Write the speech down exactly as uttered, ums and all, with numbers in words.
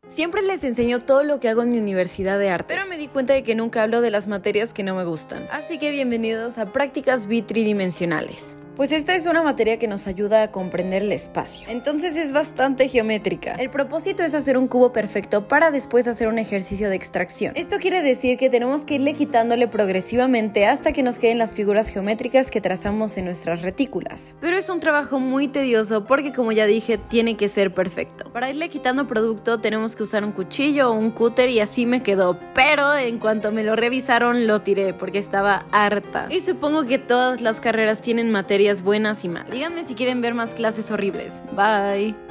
Siempre les enseño todo lo que hago en mi universidad de artes, pero me di cuenta de que nunca hablo de las materias que no me gustan. Así que bienvenidos a prácticas bitridimensionales. Pues esta es una materia que nos ayuda a comprender el espacio, entonces es bastante geométrica. El propósito es hacer un cubo perfecto para después hacer un ejercicio de extracción. Esto quiere decir que tenemos que irle quitándole progresivamente hasta que nos queden las figuras geométricas que trazamos en nuestras retículas. Pero es un trabajo muy tedioso porque, como ya dije, tiene que ser perfecto. Para irle quitando producto tenemos que usar un cuchillo o un cúter y así me quedó, pero en cuanto me lo revisaron lo tiré porque estaba harta. Y supongo que todas las carreras tienen materias buenas y malas. Díganme si quieren ver más clases horribles. Bye.